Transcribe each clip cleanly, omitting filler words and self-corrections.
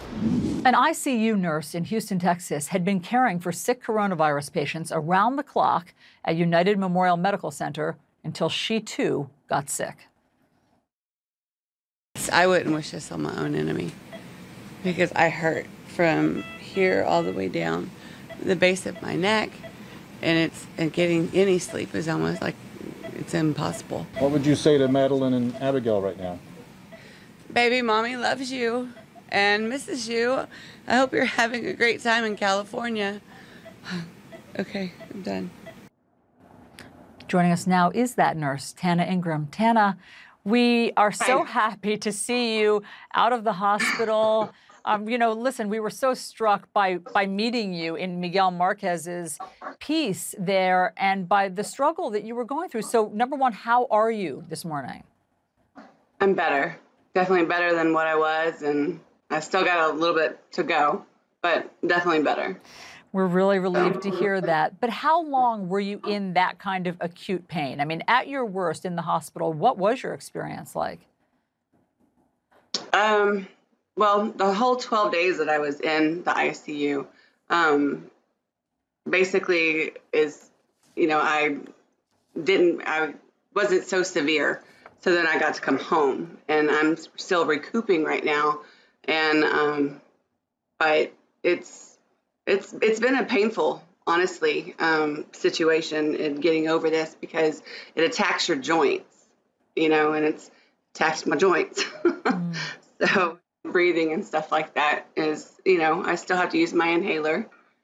An ICU nurse in Houston, Texas, had been caring for sick coronavirus patients around the clock at United Memorial Medical Center until she, too, got sick. I wouldn't wish this on my own enemy because I hurt from here all the way down the base of my neck, and getting any sleep is almost like it's impossible. What would you say to Madeline and Abigail right now? Baby, mommy loves you and misses you. I hope you're having a great time in California. Okay, I'm done. Joining us now is that nurse, Tana Ingram. Tana, we are so happy to see you out of the hospital. Listen, we were so struck by meeting you in Miguel Marquez's piece there and by the struggle that you were going through. So, number one, how are you this morning? I'm better. Definitely better than what I was, and I still got a little bit to go, but definitely better. We're really relieved to hear that. But how long were you in that kind of acute pain? I mean, at your worst in the hospital, what was your experience like? Well, the whole 12 days that I was in the ICU, basically is, I wasn't so severe. So then I got to come home, and I'm still recouping right now. And, but it's been a painful, honestly, situation in getting over this because it attacks your joints, and it's attacked my joints. So breathing and stuff like that is, I still have to use my inhaler.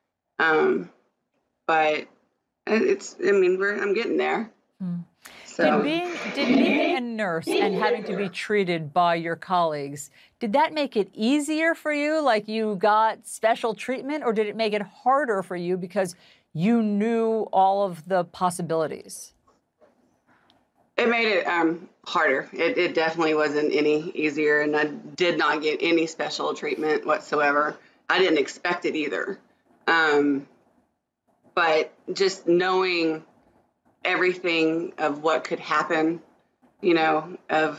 But I'm getting there. So. Did being a nurse and having to be treated by your colleagues, did that make it easier for you? Like you got special treatment, or did it make it harder for you because you knew all of the possibilities? It made it harder. It definitely wasn't any easier, and I did not get any special treatment whatsoever. I didn't expect it either. But just knowing everything of what could happen, the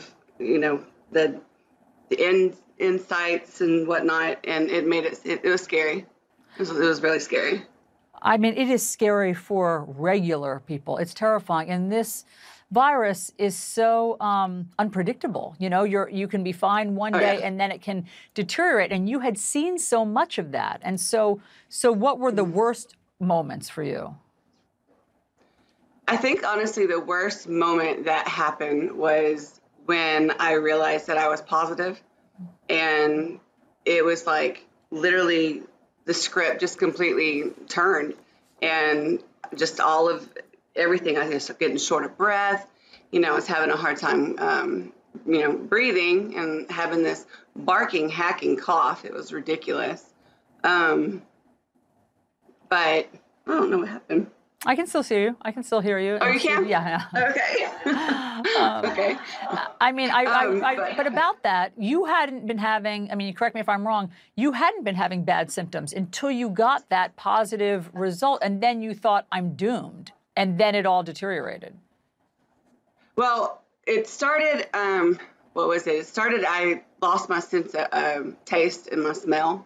insights and whatnot, and it made it was scary. It was really scary. I mean, it is scary for regular people. It's terrifying. And this virus is so unpredictable. You can be fine one day and then it can deteriorate. And you had seen so much of that. And so what were the worst moments for you? I think, honestly, the worst moment that happened was when I realized that I was positive. And it was like literally the script just completely turned. And just all of everything, I was getting short of breath. I was having a hard time, breathing and having this barking, hacking cough. It was ridiculous. But I don't know what happened. I can still see you. I can still hear you. Oh, you can? Yeah. Okay. Okay. I mean, but about that, you hadn't been having, correct me if I'm wrong, you hadn't been having bad symptoms until you got that positive result, and then you thought, I'm doomed, and then it all deteriorated. Well, it started, what was it? It started, I lost my sense of taste and my smell.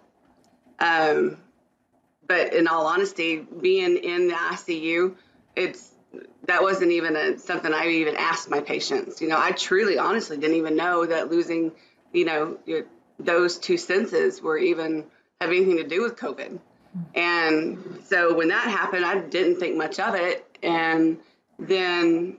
But in all honesty, being in the ICU, that wasn't even something I even asked my patients. I truly, honestly didn't even know that losing, those two senses were even have anything to do with COVID. And so when that happened, I didn't think much of it. And then,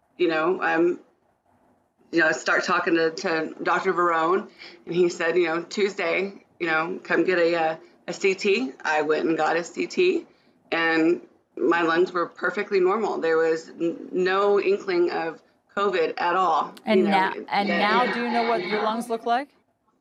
I start talking to Dr. Verone, and he said, Tuesday, come get a CT. I went and got a CT, and my lungs were perfectly normal. There was no inkling of COVID at all. And now, do you know what your lungs look like?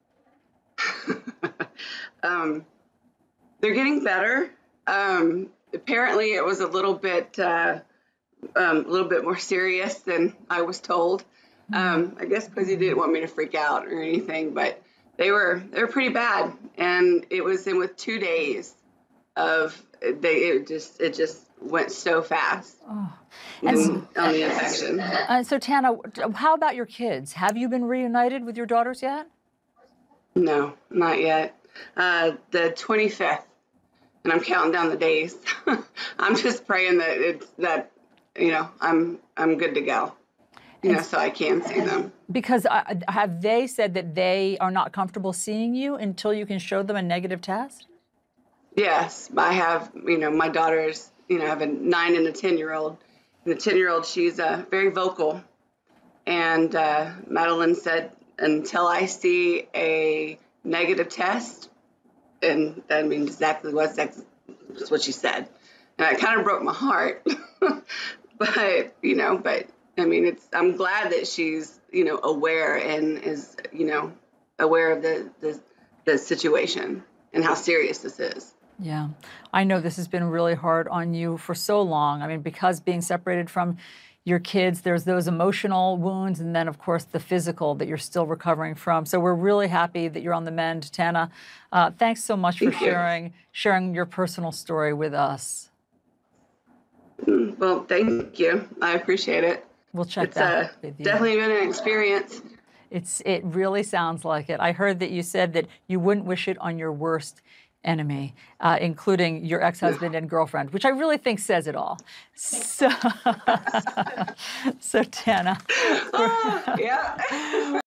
They're getting better. Apparently, it was a little bit more serious than I was told. I guess because he didn't want me to freak out or anything, but they were pretty bad, and it was in with 2 days of it just went so fast on the infection. So Tana, how about your kids? Have you been reunited with your daughters yet? No, not yet. The 25th, and I'm counting down the days. I'm just praying that I'm good to go, so I can see them. Because have they said that they are not comfortable seeing you until you can show them a negative test? Yes, I have, my daughters, I have a 9 and a 10-year-old. And the 10-year-old, she's very vocal. And Madeline said, until I see a negative test, and that means exactly what she said. And it kind of broke my heart. but I mean, I'm glad that she's, aware and is, aware of the situation and how serious this is. Yeah, I know this has been really hard on you for so long. I mean, because being separated from your kids, there's those emotional wounds, and then, of course, the physical that you're still recovering from. So we're really happy that you're on the mend, Tana. Thanks so much for sharing your personal story with us. Well, thank you. I appreciate it. We'll check back with you. Definitely been an experience. It really sounds like it. I heard that you said that you wouldn't wish it on your worst enemy, including your ex-husband and girlfriend, which I really think says it all. So, Tana. Yeah.